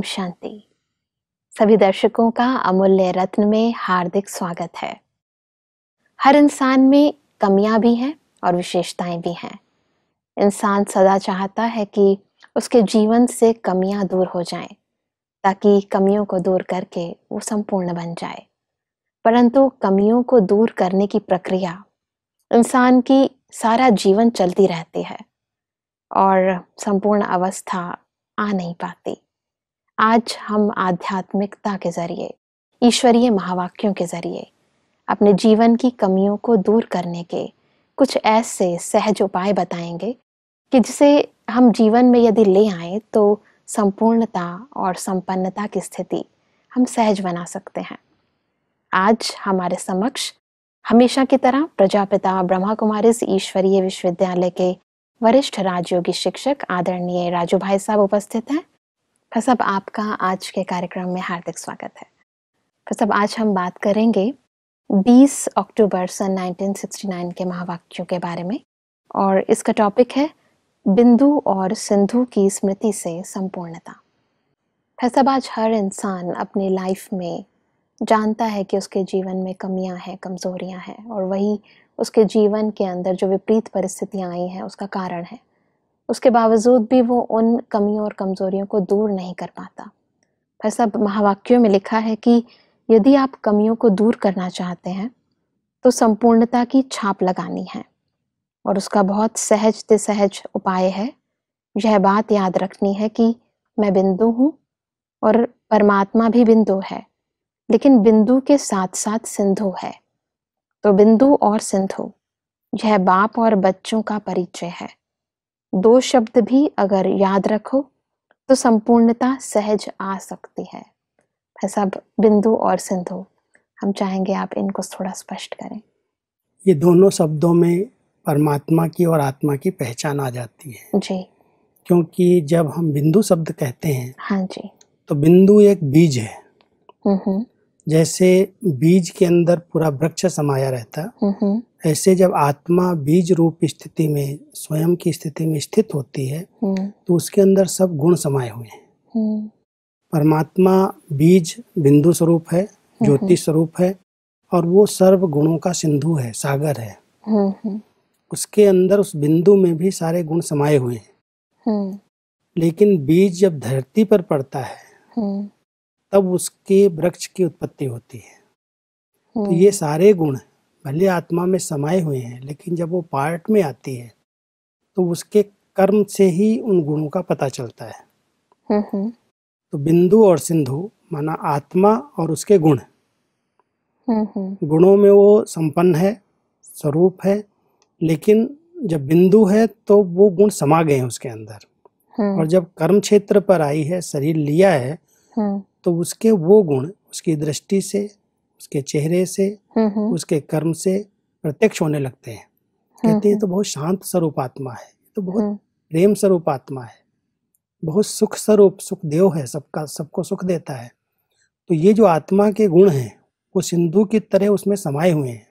शांति। सभी दर्शकों का अमूल्य रत्न में हार्दिक स्वागत है। हर इंसान में कमियां भी हैं और विशेषताएं भी हैं। इंसान सदा चाहता है कि उसके जीवन से कमियां दूर हो जाएं, ताकि कमियों को दूर करके वो संपूर्ण बन जाए। परंतु कमियों को दूर करने की प्रक्रिया इंसान की सारा जीवन चलती रहती है और संपूर्ण अवस्था आ नहीं पाती। आज हम आध्यात्मिकता के जरिए, ईश्वरीय महावाक्यों के जरिए अपने जीवन की कमियों को दूर करने के कुछ ऐसे सहज उपाय बताएंगे कि जिसे हम जीवन में यदि ले आए तो संपूर्णता और संपन्नता की स्थिति हम सहज बना सकते हैं। आज हमारे समक्ष हमेशा की तरह प्रजापिता ब्रह्मा कुमारीज ईश्वरीय विश्वविद्यालय के वरिष्ठ राजयोगी शिक्षक आदरणीय राजू भाई साहब उपस्थित हैं। फिर सब आपका आज के कार्यक्रम में हार्दिक स्वागत है। फिर सब आज हम बात करेंगे 20 अक्टूबर सन 1969 के महावाक्यों के बारे में, और इसका टॉपिक है बिंदु और सिंधु की स्मृति से संपूर्णता। फिर सब आज हर इंसान अपनी लाइफ में जानता है कि उसके जीवन में कमियां हैं, कमजोरियां हैं, और वही उसके जीवन के अंदर जो विपरीत परिस्थितियां आई हैं उसका कारण है। उसके बावजूद भी वो उन कमियों और कमजोरियों को दूर नहीं कर पाता। फिर सब महावाक्यों में लिखा है कि यदि आप कमियों को दूर करना चाहते हैं तो संपूर्णता की छाप लगानी है, और उसका बहुत सहज से सहज उपाय है। यह बात याद रखनी है कि मैं बिंदु हूँ और परमात्मा भी बिंदु है, लेकिन बिंदु के साथ साथ सिंधु है। तो बिंदु और सिंधु यह बाप और बच्चों का परिचय है। दो शब्द भी अगर याद रखो तो संपूर्णता सहज आ सकती है। सब बिंदु और सिंधु, हम चाहेंगे आप इनको थोड़ा स्पष्ट करें। ये दोनों शब्दों में परमात्मा की और आत्मा की पहचान आ जाती है जी। क्योंकि जब हम बिंदु शब्द कहते हैं, हाँ जी, तो बिंदु एक बीज है। जैसे बीज के अंदर पूरा वृक्ष समाया रहता, ऐसे जब आत्मा बीज रूप स्थिति में, स्वयं की स्थिति में स्थित होती है तो उसके अंदर सब गुण समाये हुए हैं। परमात्मा बीज बिंदु स्वरूप है, ज्योति स्वरूप है, और वो सर्व गुणों का सिंधु है, सागर है। उसके अंदर उस बिंदु में भी सारे गुण समाये हुए हैं। लेकिन बीज जब धरती पर पड़ता है तब उसके वृक्ष की उत्पत्ति होती है। तो ये सारे गुण भले आत्मा में समाये हुए हैं, लेकिन जब वो पार्ट में आती है तो उसके कर्म से ही उन गुणों का पता चलता है। तो बिंदु और सिंधु माना आत्मा और उसके गुण। गुणों में वो संपन्न है, स्वरूप है, लेकिन जब बिंदु है तो वो गुण समा गए हैं उसके अंदर। और जब कर्म क्षेत्र पर आई है, शरीर लिया है, तो उसके वो गुण उसकी दृष्टि से, उसके चेहरे से, उसके कर्म से प्रत्यक्ष होने लगते हैं। कहते हैं तो बहुत शांत स्वरूप आत्मा है, तो बहुत प्रेम स्वरूप आत्मा है, बहुत सुख स्वरूप, सुख देव है, सबका सबको सुख देता है। तो ये जो आत्मा के गुण हैं वो सिंधु की तरह उसमें समाये हुए हैं।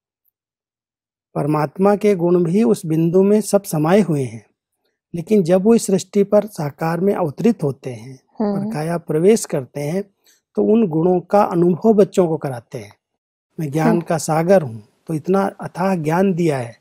परमात्मा के गुण भी उस बिंदु में सब समाये हुए हैं, लेकिन जब वो इस सृष्टि पर साकार में अवतरित होते हैं और काया प्रवेश करते हैं तो उन गुणों का अनुभव बच्चों को कराते हैं। मैं ज्ञान का सागर हूँ, तो इतना अथाह ज्ञान दिया है।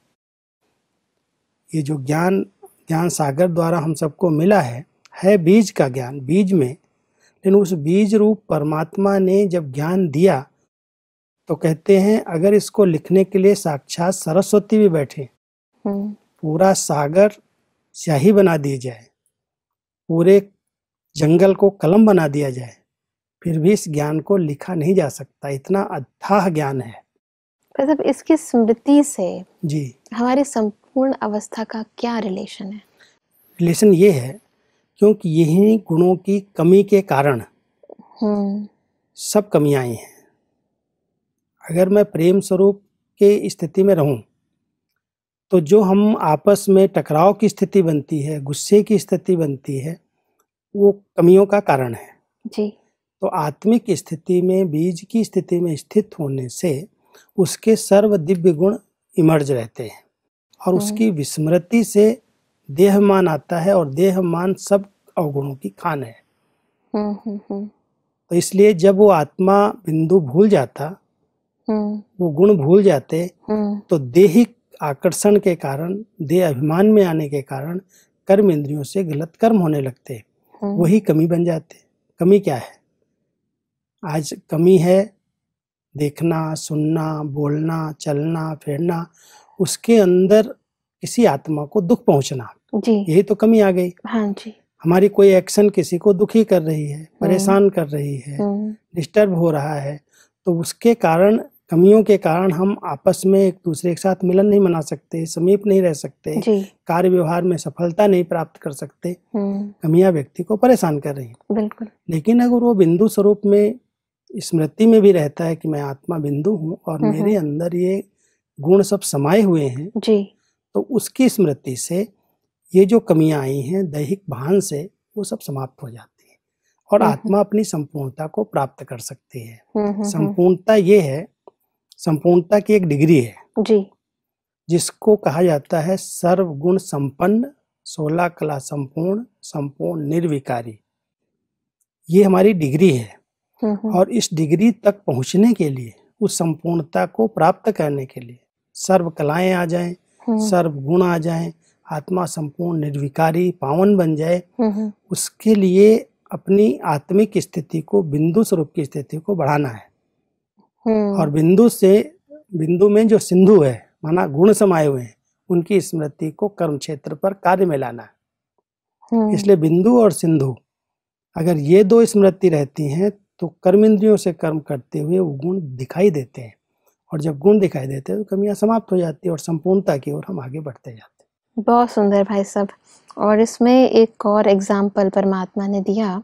ये जो ज्ञान सागर द्वारा हम सबको मिला है बीज का ज्ञान, बीज में। लेकिन उस बीज रूप परमात्मा ने जब ज्ञान दिया तो कहते हैं अगर इसको लिखने के लिए साक्षात सरस्वती भी बैठे, पूरा सागर स्याही बना दी जाए, पूरे जंगल को कलम बना दिया जाए, फिर भी इस ज्ञान को लिखा नहीं जा सकता। इतना अथाह ज्ञान है। मतलब इसकी स्मृति से जी हमारी संपूर्ण अवस्था का क्या रिलेशन है? रिलेशन ये है क्योंकि यही गुणों की कमी के कारण सब कमियां आई हैं। अगर मैं प्रेम स्वरूप के स्थिति में रहूं तो जो हम आपस में टकराव की स्थिति बनती है, गुस्से की स्थिति बनती है, वो कमियों का कारण है। जी। तो आत्मिक स्थिति में, बीज की स्थिति में स्थित होने से उसके सर्व दिव्य गुण इमर्ज रहते हैं, और उसकी विस्मृति से देहमान आता है, और देहमान सब अवगुणों की खान है। तो इसलिए जब वो आत्मा बिंदु भूल जाता, वो गुण भूल जाते, तो देहिक आकर्षण के कारण, देह अभिमान में आने के कारण कर्म इंद्रियों से गलत कर्म होने लगते, वही कमी बन जाते। कमी क्या है? आज कमी है देखना, सुनना, बोलना, चलना, फिरना, उसके अंदर किसी आत्मा को दुख पहुंचना जी। यही तो कमी आ गई। हाँ जी। हमारी कोई एक्शन किसी को दुखी कर रही है, परेशान कर रही है, डिस्टर्ब हो रहा है, तो उसके कारण, कमियों के कारण हम आपस में एक दूसरे के साथ मिलन नहीं मना सकते, समीप नहीं रह सकते, कार्य व्यवहार में सफलता नहीं प्राप्त कर सकते। कमियां व्यक्ति को परेशान कर रही हैं। बिल्कुल। लेकिन अगर वो बिंदु स्वरूप में स्मृति में भी रहता है कि मैं आत्मा बिंदु हूँ और मेरे अंदर ये गुण सब समाये हुए हैं जी, तो उसकी स्मृति से ये जो कमियां आई हैं दैहिक भान से, वो सब समाप्त हो जाती है और आत्मा अपनी संपूर्णता को प्राप्त कर सकती है। संपूर्णता ये है, संपूर्णता की एक डिग्री है जी, जिसको कहा जाता है सर्वगुण संपन्न, 16 कला संपूर्ण, संपूर्ण निर्विकारी। ये हमारी डिग्री है और इस डिग्री तक पहुंचने के लिए, उस संपूर्णता को प्राप्त करने के लिए सर्व कलाएं आ जाएं, सर्व गुण आ जाएं, आत्मा संपूर्ण निर्विकारी पावन बन जाए, उसके लिए अपनी आत्मिक स्थिति को, बिंदु स्वरूप की स्थिति को बढ़ाना है। और बिंदु में जो सिंधु है, माना गुण समाये हुए हैं, उनकी स्मृति को कर्म क्षेत्र पर कार्य में लाना है। इसलिए बिंदु और सिंधु, अगर ये दो स्मृति रहती हैं तो कर्म इंद्रियों से कर्म करते हुए वो गुण दिखाई देते हैं, और जब गुण दिखाई देते हैं तो कमियां समाप्त हो जाती है और संपूर्णता की ओर हम आगे बढ़ते जाते हैं। बहुत सुंदर भाई साहब। और इसमें एक और एग्जाम्पल परमात्मा ने दिया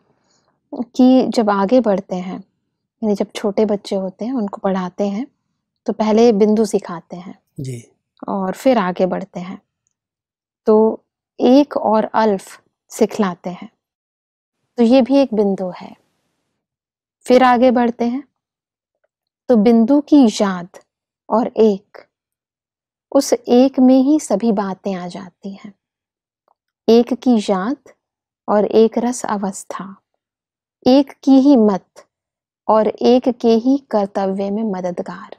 कि जब आगे बढ़ते हैं, यानी जब छोटे बच्चे होते हैं उनको पढ़ाते हैं तो पहले बिंदु सिखाते हैं जी, और फिर आगे बढ़ते हैं तो एक और अल्फ सिखलाते हैं, तो ये भी एक बिंदु है। फिर आगे बढ़ते हैं तो बिंदु की याद और एक, उस एक में ही सभी बातें आ जाती हैं। एक की याद और एक रस अवस्था, एक की ही मत और एक के ही कर्तव्य में मददगार।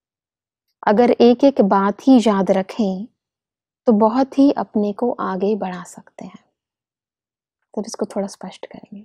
अगर एक एक बात ही याद रखें तो बहुत ही अपने को आगे बढ़ा सकते हैं। तो इसको थोड़ा स्पष्ट करेंगे।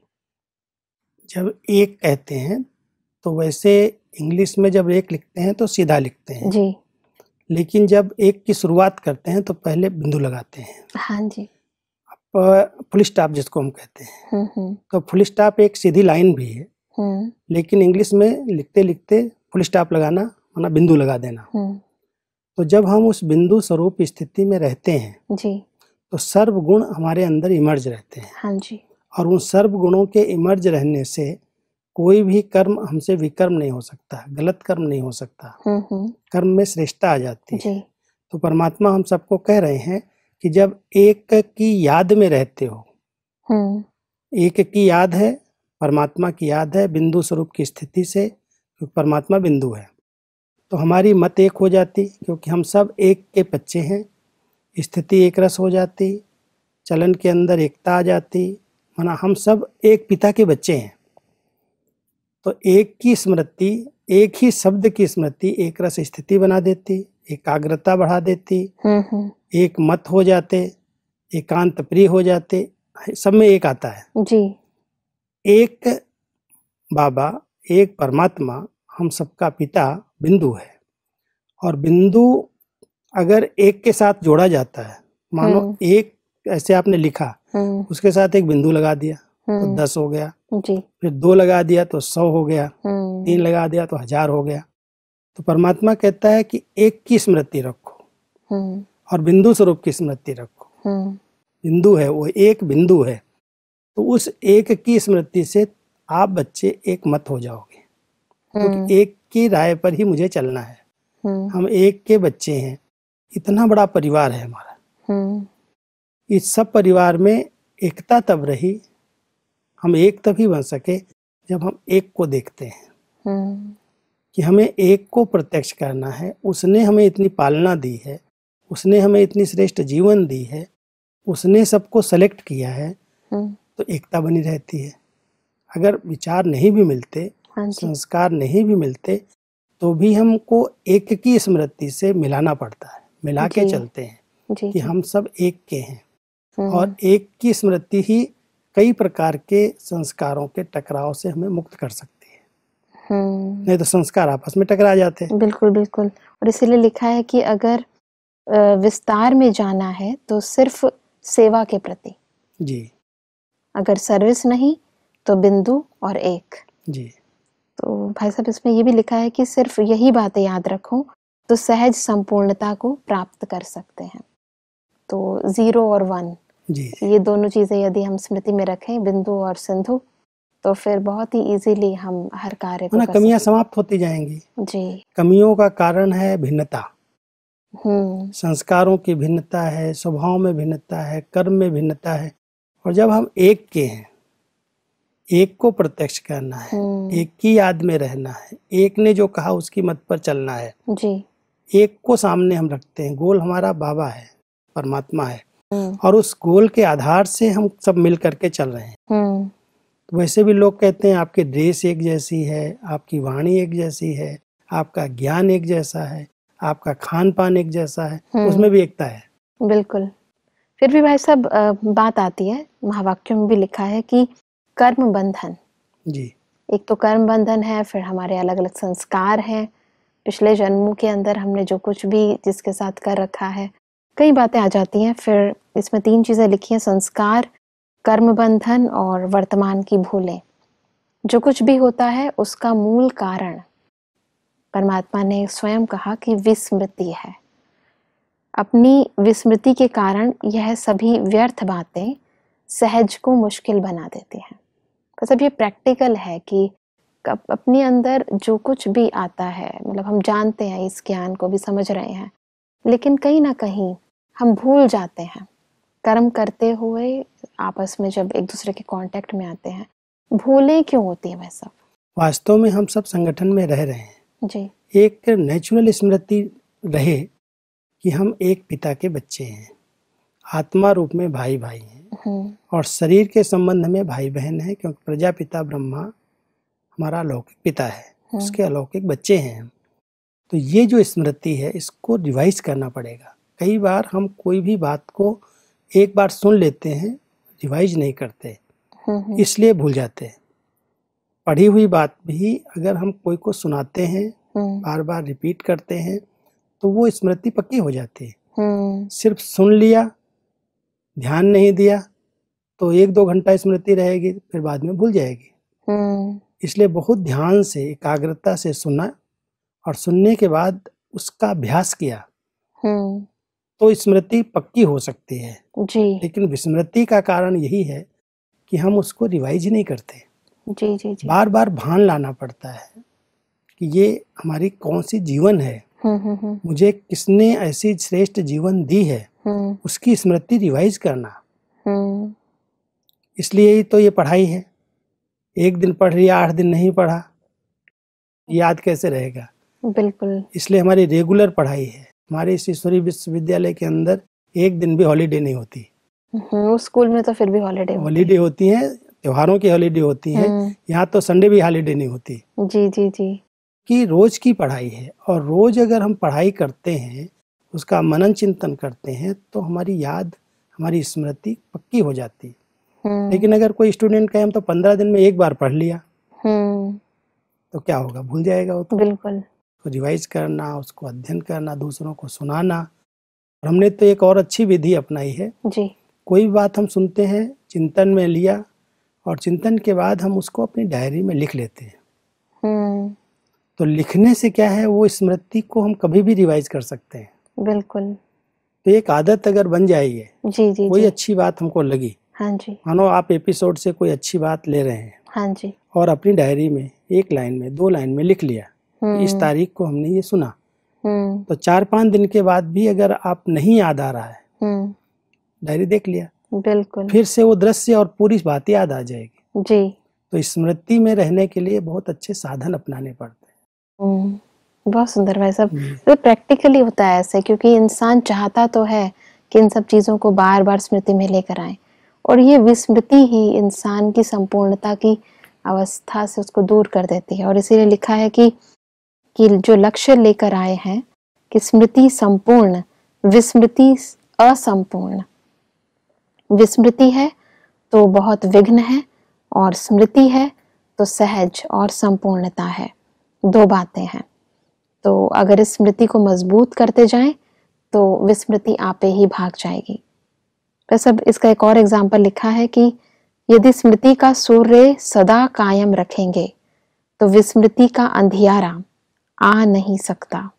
जब एक कहते हैं तो वैसे इंग्लिश में जब एक लिखते हैं तो सीधा लिखते हैं जी, लेकिन जब एक की शुरुआत करते हैं तो पहले बिंदु लगाते हैं। हाँ जी। फुल स्टॉप जिसको हम कहते हैं, तो फुल स्टॉप एक सीधी लाइन भी है, लेकिन इंग्लिश में लिखते लिखते फुल स्टॉप लगाना माना बिंदु लगा देना। तो जब हम उस बिंदु स्वरूप स्थिति में रहते हैं जी, तो सर्व गुण हमारे अंदर इमर्ज रहते हैं। हाँ जी। और उन सर्व गुणों के इमर्ज रहने से कोई भी कर्म हमसे विकर्म नहीं हो सकता, गलत कर्म नहीं हो सकता, कर्म में श्रेष्ठता आ जाती है जी। तो परमात्मा हम सबको कह रहे हैं कि जब एक की याद में रहते हो, एक की याद है, परमात्मा की याद है बिंदु स्वरूप की स्थिति से, क्योंकि परमात्मा बिंदु है, तो हमारी मत एक हो जाती, क्योंकि हम सब एक के बच्चे हैं, स्थिति एक रस हो जाती, चलन के अंदर एकता आ जाती, माना हम सब एक पिता के बच्चे हैं। तो एक की स्मृति, एक ही शब्द की स्मृति एक रस स्थिति बना देती, एकाग्रता बढ़ा देती, एक मत हो जाते, एकांत प्रिय हो जाते, सब में एक आता है जी। एक बाबा, एक परमात्मा, हम सबका पिता बिंदु है, और बिंदु अगर एक के साथ जोड़ा जाता है, मानो एक ऐसे आपने लिखा, उसके साथ एक बिंदु लगा दिया तो 10 हो गया जी, फिर 2 लगा दिया तो 100 हो गया, 3 लगा दिया तो 1000 हो गया। तो परमात्मा कहता है कि एक की स्मृति रखो और बिंदु स्वरूप की स्मृति रखो। बिंदु है, वो एक बिंदु है, तो उस एक की स्मृति से आप बच्चे एक मत हो जाओगे, क्योंकि एक की राय पर ही मुझे चलना है, हम एक के बच्चे हैं, इतना बड़ा परिवार है हमारा। इस सब परिवार में एकता तब रही, हम एक तभी बन सके जब हम एक को देखते हैं कि हमें एक को प्रत्यक्ष करना है। उसने हमें इतनी पालना दी है, उसने हमें इतनी श्रेष्ठ जीवन दी है, उसने सबको सेलेक्ट किया है, तो एकता बनी रहती है। अगर विचार नहीं भी मिलते, हाँ जी, संस्कार नहीं भी मिलते, तो भी हमको एक की स्मृति से मिलाना पड़ता है, मिला के जी, चलते हैं जी, कि जी। हम सब एक के हैं। और हम्म, एक की स्मृति ही कई प्रकार के संस्कारों के टकराव से हमें मुक्त कर सकती है, नहीं तो संस्कार आपस में टकरा जाते हैं। बिल्कुल, बिल्कुल। और इसीलिए लिखा है कि अगर विस्तार में जाना है तो सिर्फ सेवा के प्रति, जी अगर सर्विस नहीं तो बिंदु और एक। जी तो भाई साहब इसमें ये भी लिखा है कि सिर्फ यही बातें याद रखो तो सहज संपूर्णता को प्राप्त कर सकते हैं। तो 0 और 1 जी ये दोनों चीजें यदि हम स्मृति में रखें, बिंदु और सिंधु, तो फिर बहुत ही इजीली हम हर कार्य को ना, कर कमियां सकते समाप्त होती जाएंगी। हैं। जी। कमियों का कारण है भिन्नता, हम्म, संस्कारों की भिन्नता है, स्वभाव में भिन्नता है, कर्म में भिन्नता है। और जब हम एक के हैं, एक को प्रत्यक्ष करना है, एक की याद में रहना है, एक ने जो कहा उसकी मत पर चलना है, जी। एक को सामने हम रखते हैं। गोल हमारा बाबा है, परमात्मा है, हम्म, और उस गोल के आधार से हम सब मिल करके चल रहे हैं। हम्म, तो वैसे भी लोग कहते हैं आपकी ड्रेस एक जैसी है, आपकी वाणी एक जैसी है, आपका ज्ञान एक जैसा है, आपका खान पान एक जैसा है, उसमें भी एकता है। बिल्कुल। फिर भी भाई साहब बात आती है, महावाक्यों में भी लिखा है कि कर्म बंधन, जी एक तो कर्म बंधन है, फिर हमारे अलग अलग संस्कार हैं, पिछले जन्मों के अंदर हमने जो कुछ भी जिसके साथ कर रखा है, कई बातें आ जाती हैं। फिर इसमें 3 चीजें लिखी हैं, संस्कार, कर्म बंधन और वर्तमान की भूलें। जो कुछ भी होता है उसका मूल कारण परमात्मा ने स्वयं कहा कि विस्मृति है। अपनी विस्मृति के कारण यह सभी व्यर्थ बातें सहज को मुश्किल बना देती हैं। मतलब ये प्रैक्टिकल है कि अपने अंदर जो कुछ भी आता है, मतलब हम जानते हैं, इस ज्ञान को भी समझ रहे हैं, लेकिन कहीं ना कहीं हम भूल जाते हैं। कर्म करते हुए आपस में जब एक दूसरे के कांटेक्ट में आते हैं, भूलें क्यों होती है वैसा? वास्तव में हम सब संगठन में रह रहे हैं। जी। एक नेचुरल स्मृति रहे कि हम एक पिता के बच्चे हैं, आत्मा रूप में भाई भाई हैं, और शरीर के संबंध में भाई बहन हैं, क्योंकि प्रजापिता ब्रह्मा हमारा अलौकिक पिता है, उसके अलौकिक बच्चे हैं हम। तो ये जो स्मृति है इसको रिवाइज करना पड़ेगा। कई बार हम कोई भी बात को एक बार सुन लेते हैं, रिवाइज नहीं करते, इसलिए भूल जाते हैं। पढ़ी हुई बात भी अगर हम कोई को सुनाते हैं, बार बार रिपीट करते हैं, तो वो स्मृति पक्की हो जाती है। सिर्फ सुन लिया, ध्यान नहीं दिया, तो 1-2 घंटा स्मृति रहेगी, फिर बाद में भूल जाएगी। इसलिए बहुत ध्यान से, एकाग्रता से सुना, और सुनने के बाद उसका अभ्यास किया, तो स्मृति पक्की हो सकती है। जी। लेकिन विस्मृति का कारण यही है कि हम उसको रिवाइज नहीं करते। जी, जी, जी। बार बार भान लाना पड़ता है कि ये हमारी कौन सी जीवन है, मुझे किसने ऐसी श्रेष्ठ जीवन दी है, उसकी स्मृति रिवाइज करना। इसलिए ही तो ये पढ़ाई है। एक दिन पढ़ लिया, 8 दिन नहीं पढ़ा, याद कैसे रहेगा? बिल्कुल। इसलिए हमारी रेगुलर पढ़ाई है। हमारे इस ईश्वरीय विश्वविद्यालय के अंदर एक दिन भी हॉलीडे नहीं होती। उस स्कूल में तो फिर भी हॉलीडे होती है, त्योहारों की हॉलीडे होती है। यहाँ तो संडे भी हॉलीडे नहीं होती। जी, जी, जी। कि रोज की पढ़ाई है, और रोज अगर हम पढ़ाई करते हैं, उसका मनन चिंतन करते हैं, तो हमारी याद, हमारी स्मृति पक्की हो जाती है। लेकिन अगर कोई स्टूडेंट कहे हम तो 15 दिन में एक बार पढ़ लिया, तो क्या होगा? भूल जाएगा वो तो। बिल्कुल। तो रिवाइज करना, उसको अध्ययन करना, दूसरों को सुनाना। और हमने तो एक और अच्छी विधि अपनाई है। जी। कोई भी बात हम सुनते हैं, चिंतन में लिया, और चिंतन के बाद हम उसको अपनी डायरी में लिख लेते हैं। तो लिखने से क्या है, वो स्मृति को हम कभी भी रिवाइज कर सकते हैं। बिल्कुल। तो एक आदत अगर बन जाएगी, जी, जी, कोई जी। अच्छी बात हमको लगी, हाँ जी। मानो आप एपिसोड से कोई अच्छी बात ले रहे हैं, हाँ जी। और अपनी डायरी में 1 लाइन में, 2 लाइन में लिख लिया कि इस तारीख को हमने ये सुना, तो 4-5 दिन के बाद भी अगर आप नहीं याद आ रहा है, डायरी देख लिया, बिल्कुल, फिर से वो दृश्य और पूरी बात याद आ जाएगी। जी। तो स्मृति में रहने के लिए बहुत अच्छे साधन अपनाने पड़ते हैं। बहुत सुंदर भाई साहब। तो प्रैक्टिकली होता है ऐसे, क्योंकि इंसान चाहता तो है कि इन सब चीजों को बार बार स्मृति में लेकर आए, और ये विस्मृति ही इंसान की संपूर्णता की अवस्था से उसको दूर कर देती है। और इसीलिए लिखा है कि जो लक्ष्य लेकर आए हैं कि स्मृति संपूर्ण, विस्मृति असंपूर्ण। विस्मृति है तो बहुत विघ्न है, और स्मृति है तो सहज और संपूर्णता है। दो बातें हैं। तो अगर इस स्मृति को मजबूत करते जाएं तो विस्मृति आपे ही भाग जाएगी। बस अब इसका एक और एग्जाम्पल लिखा है कि यदि स्मृति का सूर्य सदा कायम रखेंगे तो विस्मृति का अंधियारा आ नहीं सकता।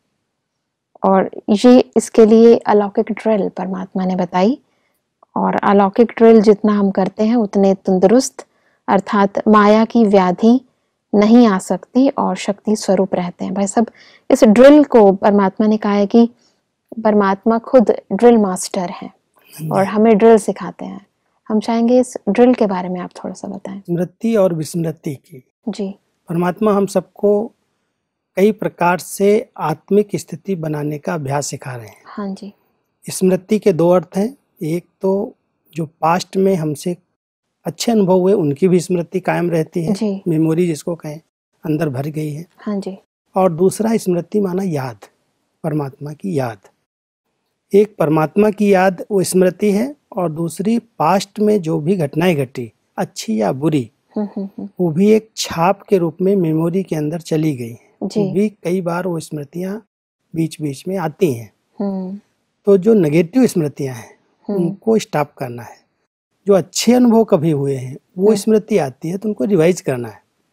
और ये इसके लिए अलौकिक ड्रिल परमात्मा ने बताई, और अलौकिक ड्रिल जितना हम करते हैं उतने तंदुरुस्त, अर्थात माया की व्याधि नहीं आ सकती और शक्ति स्वरूप रहते हैं। भाई सब इस ड्रिल को परमात्मा ने कहा है कि परमात्मा खुद ड्रिल मास्टर हैं और हमें ड्रिल सिखाते हैं। हम चाहेंगे इस ड्रिल के बारे में आप थोड़ा सा बताएं। स्मृति और विस्मृति की जी। परमात्मा हम सबको कई प्रकार से आत्मिक स्थिति बनाने का अभ्यास सिखा रहे हैं। हाँ जी। स्मृति के दो अर्थ हैं। एक तो जो पास्ट में हमसे अच्छे अनुभव हुए उनकी भी स्मृति कायम रहती है, मेमोरी जिसको कहें, अंदर भर गई है। हाँ जी। और दूसरा स्मृति माना याद, परमात्मा की याद। एक परमात्मा की याद वो स्मृति है, और दूसरी पास्ट में जो भी घटनाएं घटी, अच्छी या बुरी, वो भी एक छाप के रूप में मेमोरी के अंदर चली गई है। वो भी कई बार वो स्मृतियां बीच बीच में आती हैं। तो जो नेगेटिव स्मृतियां हैं उनको स्टॉप करना है। जो अच्छे अनुभव कभी हुए हैं वो स्मृति आती है तो उनको रिवाइज करना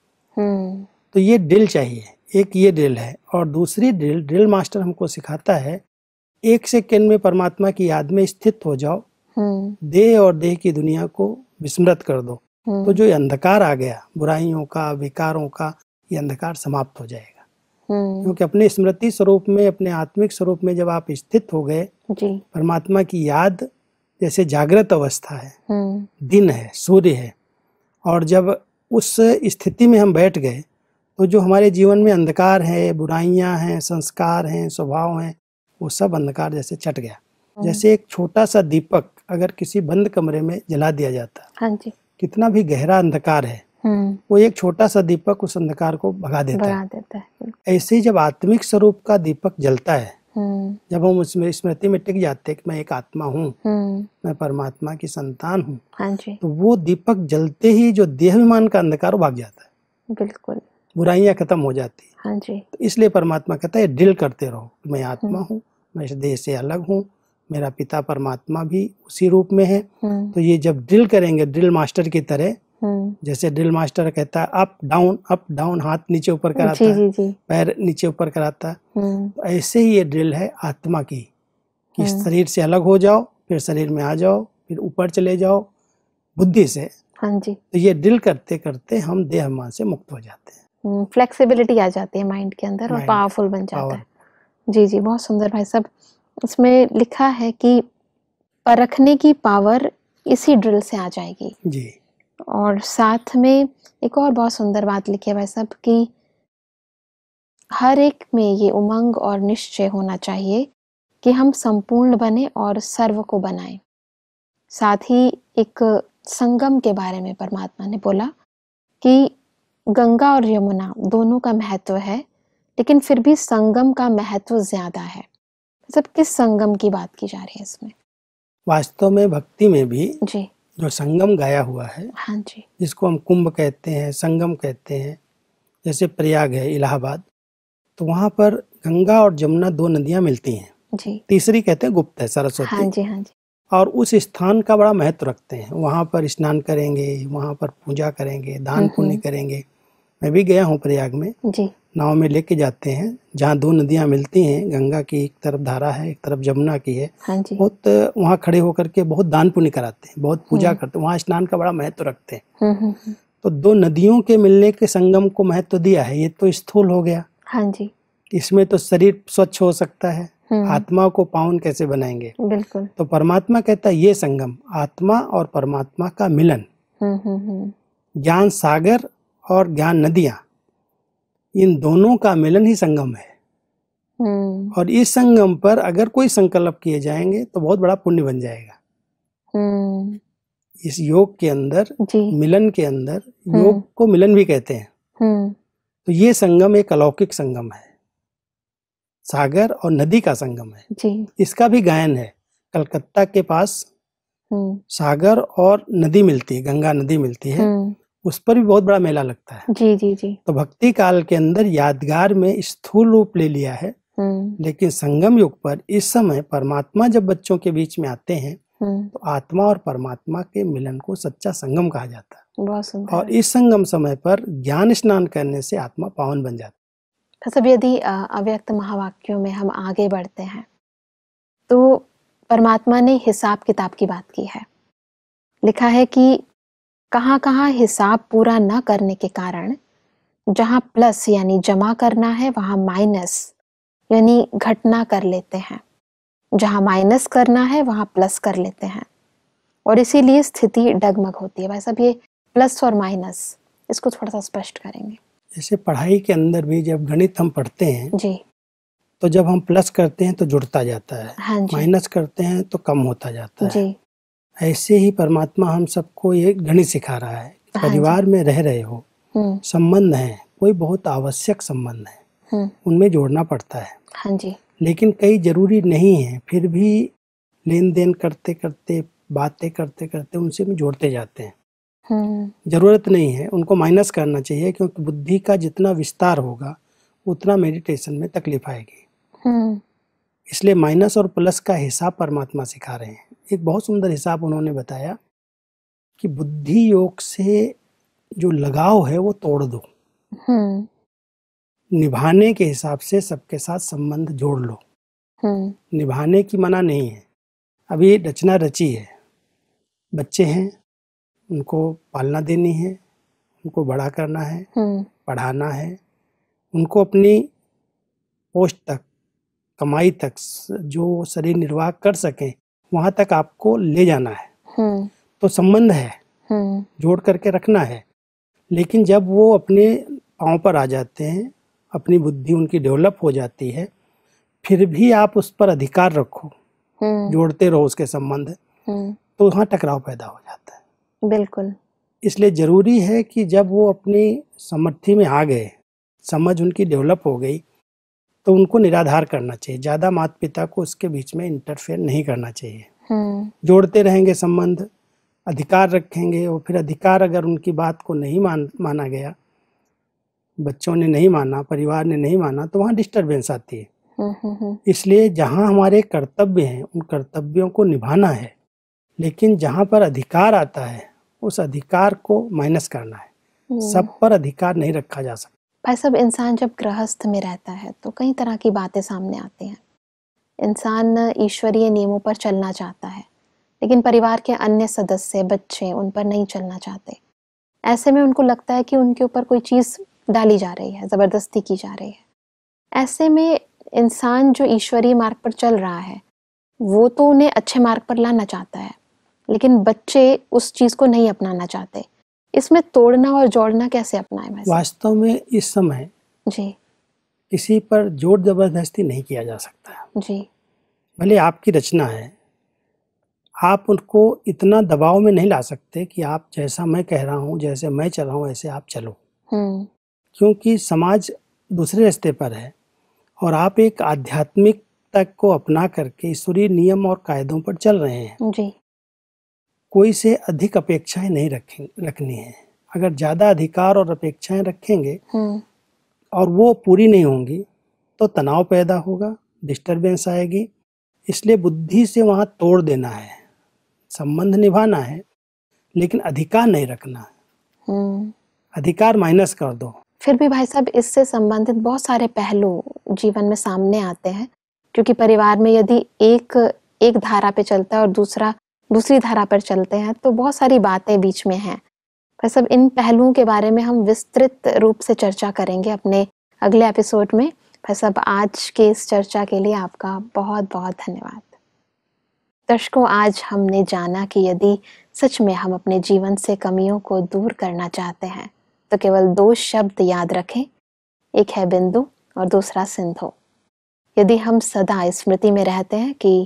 है। तो ये ड्रिल चाहिए। एक ये ड्रिल है, और दूसरी ड्रिल मास्टर हमको सिखाता है 1 सेकेंड में परमात्मा की याद में स्थित हो जाओ, देह और देह की दुनिया को विस्मृत कर दो। तो जो अंधकार आ गया बुराइयों का, विकारों का, ये अंधकार समाप्त हो जाएगा। क्योंकि अपने स्मृति स्वरूप में, अपने आत्मिक स्वरूप में जब आप स्थित हो गए, परमात्मा की याद जैसे जागृत अवस्था है, दिन है, सूर्य है, और जब उस स्थिति में हम बैठ गए तो जो हमारे जीवन में अंधकार है, बुराइयां हैं, संस्कार हैं, स्वभाव हैं, वो सब अंधकार जैसे चट गया। जैसे एक छोटा सा दीपक अगर किसी बंद कमरे में जला दिया जाता, हाँ जी, कितना भी गहरा अंधकार है, वो एक छोटा सा दीपक उस अंधकार को भगा देता है। ऐसे ही जब आत्मिक स्वरूप का दीपक जलता है, जब हम उसमें स्मृति में टिक जाते हैं कि मैं एक आत्मा हूँ, मैं परमात्मा की संतान हूँ, हाँ जी, तो वो दीपक जलते ही जो देहाभिमान का अंधकार भाग जाता है। बिल्कुल, बुराइयां खत्म हो जाती है। हाँ जी। तो इसलिए परमात्मा कहता है ड्रिल करते रहो, मैं आत्मा हूँ, मैं इस देह से अलग हूँ, मेरा पिता परमात्मा भी उसी रूप में है। तो ये जब ड्रिल करेंगे ड्रिल मास्टर की तरह, जैसे ड्रिल मास्टर कहता है अप डाउन, हाथ नीचे ऊपर कराता है, पैर नीचे ऊपर कराता है, तो ऐसे ही ये ड्रिल है आत्मा की, कि शरीर से अलग हो जाओ, फिर शरीर में आ जाओ, फिर ऊपर चले जाओ बुद्धि से। हाँ जी। तो ये ड्रिल करते करते हम देहाभिमान से मुक्त हो जाते हैं। फ्लेक्सिबिलिटी आ जाती है माइंड के अंदर, और पावरफुल बन जाता है। जी जी, बहुत सुंदर भाई साहब। इसमें लिखा है कि परखने की पावर इसी ड्रिल से आ जाएगी जी। और साथ में एक और बहुत सुंदर बात लिखी है भाई साहब कि हर एक में ये उमंग और निश्चय होना चाहिए कि हम संपूर्ण बने और सर्व को बनाएं। साथ ही एक संगम के बारे में परमात्मा ने बोला कि गंगा और यमुना दोनों का महत्व है, लेकिन फिर भी संगम का महत्व ज्यादा है। मतलब किस संगम की बात की जा रही है इसमें? वास्तव में भक्ति में भी जी जो संगम गाया हुआ है, हाँ जी, जिसको हम कुंभ कहते हैं, संगम कहते हैं, जैसे प्रयाग है, इलाहाबाद, तो वहाँ पर गंगा और जमुना दो नदियाँ मिलती हैं जी। तीसरी कहते हैं गुप्त है, सरस्वती। हाँ जी, हाँ जी। और उस स्थान का बड़ा महत्व रखते हैं। वहाँ पर स्नान करेंगे, वहाँ पर पूजा करेंगे, दान पुण्य करेंगे। मैं भी गया हूँ प्रयाग में जी। नाव में लेके जाते हैं, जहाँ दो नदियाँ मिलती हैं, गंगा की एक तरफ धारा है, एक तरफ जमुना की है। हाँ जी। बहुत वहाँ खड़े होकर के बहुत दान पुण्य कराते हैं, बहुत पूजा करते हैं, वहाँ स्नान का बड़ा महत्व रखते हैं। तो दो नदियों के मिलने के संगम को महत्व दिया है। ये तो स्थूल हो गया। हाँ जी। इसमें तो शरीर स्वच्छ हो सकता है, आत्मा को पावन कैसे बनाएंगे? बिल्कुल। तो परमात्मा कहता है ये संगम, आत्मा और परमात्मा का मिलन, ज्ञान सागर और ज्ञान नदियाँ, इन दोनों का मिलन ही संगम है। और इस संगम पर अगर कोई संकल्प किए जाएंगे तो बहुत बड़ा पुण्य बन जाएगा। इस योग के अंदर, मिलन के अंदर, योग को मिलन भी कहते हैं। तो ये संगम एक अलौकिक संगम है, सागर और नदी का संगम है जी। इसका भी गायन है। कलकत्ता के पास सागर और नदी मिलती है, गंगा नदी मिलती है, उस पर भी बहुत बड़ा मेला लगता है जी जी जी। तो भक्ति काल के अंदर यादगार में स्थूल रूप ले लिया है, लेकिन संगम युग पर इस समय परमात्मा जब बच्चों के बीच में आते हैं तो आत्मा और परमात्मा के मिलन को सच्चा संगम कहा जाता है। बहुत सुंदर। और इस संगम समय पर ज्ञान स्नान करने से आत्मा पावन बन जाती है। सब यदि अव्यक्त महावाक्यों में हम आगे बढ़ते हैं तो परमात्मा ने हिसाब किताब की बात की है। लिखा है कि कहाँ कहाँ हिसाब पूरा न करने के कारण जहाँ प्लस यानी जमा करना है वहाँ माइनस यानी घटना कर लेते हैं, जहाँ माइनस करना है वहाँ प्लस कर लेते हैं और इसीलिए स्थिति डगमग होती है। भाई साहब, ये प्लस और माइनस इसको थोड़ा सा स्पष्ट करेंगे। जैसे पढ़ाई के अंदर भी जब गणित हम पढ़ते हैं जी, तो जब हम प्लस करते हैं तो जुड़ता जाता है, हाँ माइनस करते हैं तो कम होता जाता है जी। ऐसे ही परमात्मा हम सबको ये गणित सिखा रहा है। हाँ परिवार में रह रहे हो, संबंध है, कोई बहुत आवश्यक संबंध है, उनमें जोड़ना पड़ता है हाँ जी। लेकिन कई जरूरी नहीं है, फिर भी लेन देन करते करते, बातें करते करते उनसे भी जोड़ते जाते हैं। जरूरत नहीं है उनको माइनस करना चाहिए, क्योंकि बुद्धि का जितना विस्तार होगा उतना मेडिटेशन में तकलीफ आएगी। इसलिए माइनस और प्लस का हिसाब परमात्मा सिखा रहे हैं। एक बहुत सुंदर हिसाब उन्होंने बताया कि बुद्धि योग से जो लगाव है वो तोड़ दो, निभाने के हिसाब से सबके साथ संबंध जोड़ लो। निभाने की मना नहीं है, अभी रचना रची है, बच्चे हैं, उनको पालना देनी है, उनको बड़ा करना है, पढ़ाना है, उनको अपनी पोस्ट तक, कमाई तक, जो शरीर निर्वाह कर सके वहां तक आपको ले जाना है। तो संबंध है, जोड़ करके रखना है। लेकिन जब वो अपने पांव पर आ जाते हैं, अपनी बुद्धि उनकी डेवलप हो जाती है, फिर भी आप उस पर अधिकार रखो, जोड़ते रहो उसके संबंध, तो वहाँ टकराव पैदा हो जाता है। बिल्कुल। इसलिए जरूरी है कि जब वो अपनी समर्थी में आ गए, समझ उनकी डेवलप हो गई, तो उनको निराधार करना चाहिए। ज्यादा माता पिता को उसके बीच में इंटरफेयर नहीं करना चाहिए। जोड़ते रहेंगे संबंध, अधिकार रखेंगे, और फिर अधिकार अगर उनकी बात को नहीं माना गया, बच्चों ने नहीं माना, परिवार ने नहीं माना, तो वहाँ डिस्टरबेंस आती है। इसलिए जहाँ हमारे कर्तव्य हैं उन कर्तव्यों को निभाना है, लेकिन जहाँ पर अधिकार आता है उस अधिकार को माइनस करना है। सब पर अधिकार नहीं रखा जा सकता। भाई साहब, इंसान जब गृहस्थ में रहता है तो कई तरह की बातें सामने आती हैं। इंसान ईश्वरीय नियमों पर चलना चाहता है, लेकिन परिवार के अन्य सदस्य, बच्चे उन पर नहीं चलना चाहते। ऐसे में उनको लगता है कि उनके ऊपर कोई चीज़ डाली जा रही है, ज़बरदस्ती की जा रही है। ऐसे में इंसान जो ईश्वरीय मार्ग पर चल रहा है वो तो उन्हें अच्छे मार्ग पर लाना चाहता है, लेकिन बच्चे उस चीज़ को नहीं अपनाना चाहते। इसमें तोड़ना और जोड़ना कैसे अपनाएं? वास्तव में इस समय जी किसी पर जोर जबरदस्ती नहीं किया जा सकता जी। भले आपकी रचना है, आप उनको इतना दबाव में नहीं ला सकते कि आप जैसा मैं कह रहा हूँ, जैसे मैं चल रहा हूँ ऐसे आप चलो। क्योंकि समाज दूसरे रास्ते पर है और आप एक आध्यात्मिकता को अपना करके ईश्वरीय नियम और कायदों पर चल रहे हैं जी। कोई से अधिक अपेक्षाएं नहीं रखनी है। अगर ज्यादा अधिकार और अपेक्षाएं रखेंगे और वो पूरी नहीं होंगी तो तनाव पैदा होगा, डिस्टरबेंस आएगी। इसलिए बुद्धि से वहां तोड़ देना है, संबंध निभाना है, लेकिन अधिकार नहीं रखना। अधिकार माइनस कर दो। फिर भी भाई साहब, इससे संबंधित बहुत सारे पहलू जीवन में सामने आते हैं, क्योंकि परिवार में यदि एक धारा पे चलता है और दूसरी धारा पर चलते हैं तो बहुत सारी बातें बीच में हैं। भाई साहब, इन पहलुओं के बारे में हम विस्तृत रूप से चर्चा करेंगे अपने अगले एपिसोड में। भाई साहब, आज के इस चर्चा के लिए आपका बहुत बहुत धन्यवाद। दर्शकों, आज हमने जाना कि यदि सच में हम अपने जीवन से कमियों को दूर करना चाहते हैं तो केवल 2 शब्द याद रखें, एक है बिंदु और दूसरा सिंधु। यदि हम सदा स्मृति में रहते हैं कि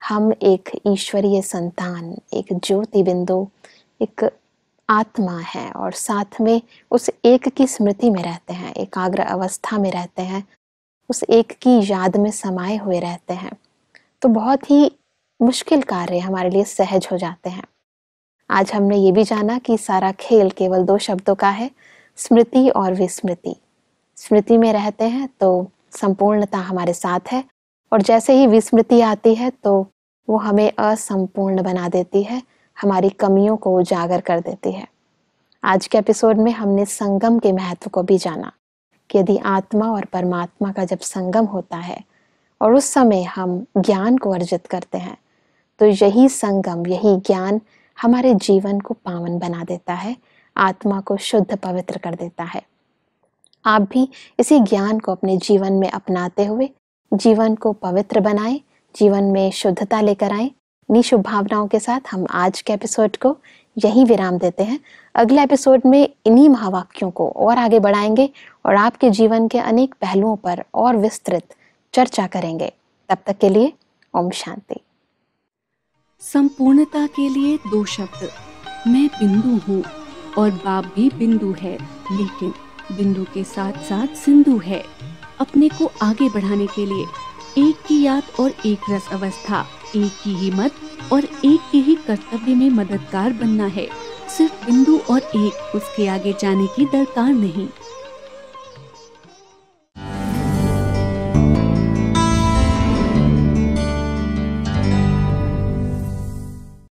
हम एक ईश्वरीय संतान, एक ज्योति बिंदु, एक आत्मा है और साथ में उस एक की स्मृति में रहते हैं, एकाग्र अवस्था में रहते हैं, उस एक की याद में समाये हुए रहते हैं, तो बहुत ही मुश्किल कार्य हमारे लिए सहज हो जाते हैं। आज हमने ये भी जाना कि सारा खेल केवल 2 शब्दों का है, स्मृति और विस्मृति। स्मृति में रहते हैं तो संपूर्णता हमारे साथ है, और जैसे ही विस्मृति आती है तो वो हमें असंपूर्ण बना देती है, हमारी कमियों को उजागर कर देती है। आज के एपिसोड में हमने संगम के महत्व को भी जाना कि यदि आत्मा और परमात्मा का जब संगम होता है और उस समय हम ज्ञान को अर्जित करते हैं, तो यही संगम, यही ज्ञान हमारे जीवन को पावन बना देता है, आत्मा को शुद्ध पवित्र कर देता है। आप भी इसी ज्ञान को अपने जीवन में अपनाते हुए जीवन को पवित्र बनाएं, जीवन में शुद्धता लेकर आएं। इन्हीं शुभ भावनाओं के साथ हम आज के एपिसोड को यहीं विराम देते हैं। अगले एपिसोड में इन्हीं महावाक्यों को और आगे बढ़ाएंगे और आपके जीवन के अनेक पहलुओं पर और विस्तृत चर्चा करेंगे। तब तक के लिए ओम शांति। संपूर्णता के लिए 2 शब्द। मैं बिंदु हूँ और बाप भी बिंदु है, लेकिन बिंदु के साथ साथ सिंधु है। अपने को आगे बढ़ाने के लिए एक की याद और एक रस अवस्था, एक की हिम्मत और एक के ही कर्तव्य में मददगार बनना है। सिर्फ बिंदु और एक, उसके आगे जाने की दरकार नहीं।